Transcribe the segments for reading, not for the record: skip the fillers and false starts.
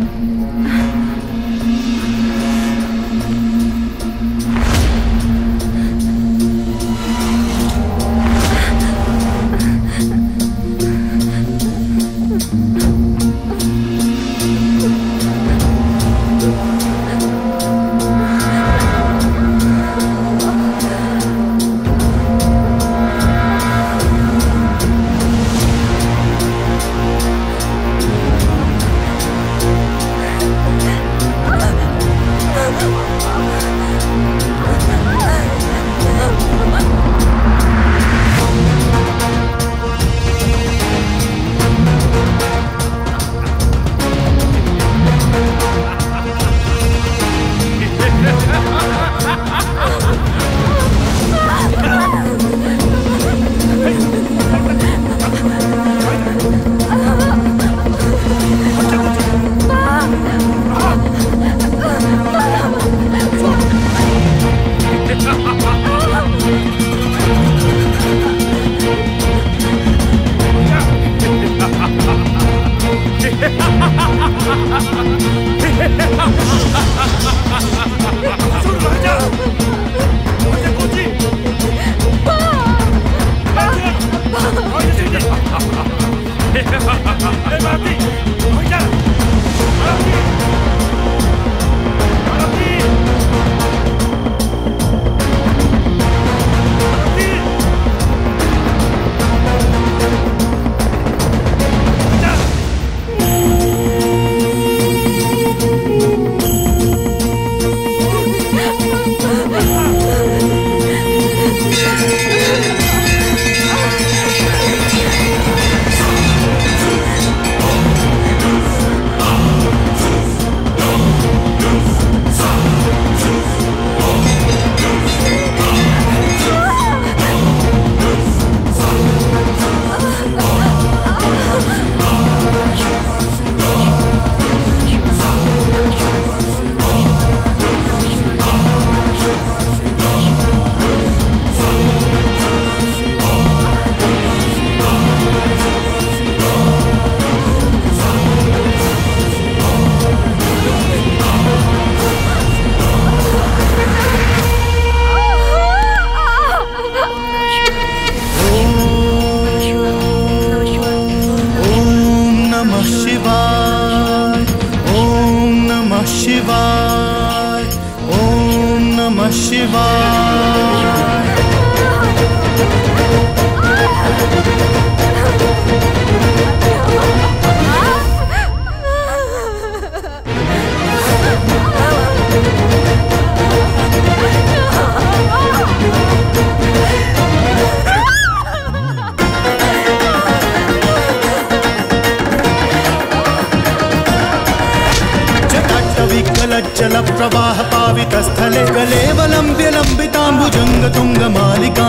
जल प्रवाह पावित स्थले गलेवलंब्य लंबितांबुजंग तुंग मालिका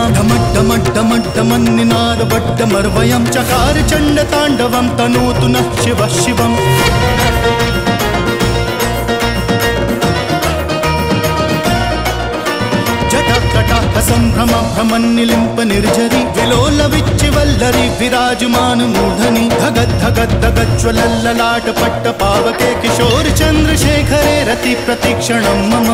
ढमड्ढमड्ढमड्ढमन्निनाद वड्डमर्वयं चकार चंड तांडवं तनोतु नः शिवः शिवम् संभ्रम भ्रमन्निलिम्प निर्झरी विलोल विच्चिवल्लरी विराजमान मूर्धनि धगद् धगद् धगज्ज्वलल्ललाट पट्ट पावके किशोर चंद्रशेखरे रति प्रतीक्षणं मम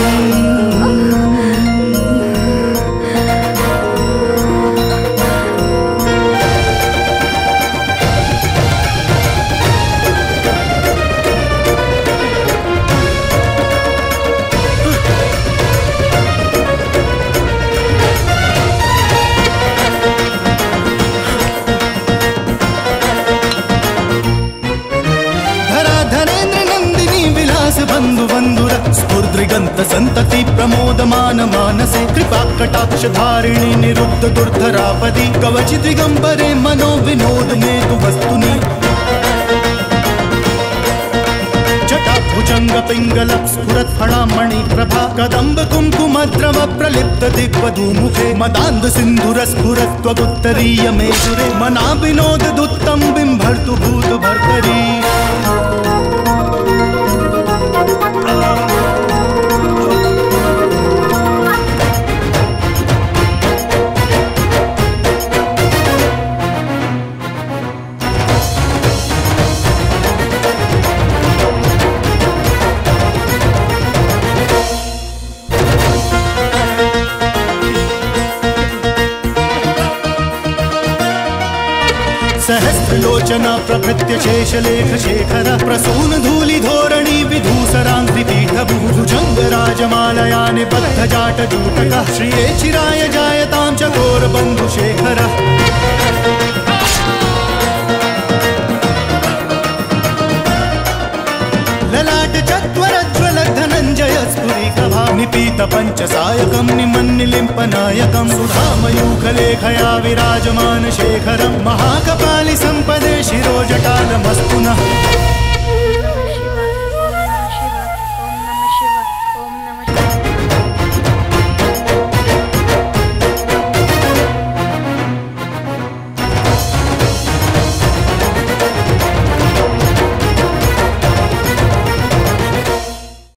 स्फुर्दृगंत संतति प्रमोदमान मानसे कृपा कटाक्ष धारिणी निरुद्ध दुर्धरापदि कवच दिगंबरे मनो विनोद मेतु वस्तुनि जटा भुजंग पिंगल स्फुरत फणामणि प्रभा कदंब कुंकुमद्रव प्रलिप्त दिग्वधूमुखे मदान्ध सिंधुर स्फुरत त्वगुत्तरीय मेजुरे मना विनोद दुत्तम बिंभर्तु भूत भर्तरी सहस्रलोचना प्रभृत्य शेषलेख शेखर प्रसून धूलिधोरणी विधूसराङ्घ्रिपीठ भुजङ्गराजमालया निबद्धजाटजूटकः श्रिये चिराय जायतां चकोरबन्धुशेखरः ललाट चत्वरज्वल धनञ्जय स्फुरिकभा निपीत पञ्चसायकं निमन्निलिम्पनायकं सुधामयूखलेखया विराजमान शेखरं महाकपालि सम्पदे शिरोजटालमस्तु नः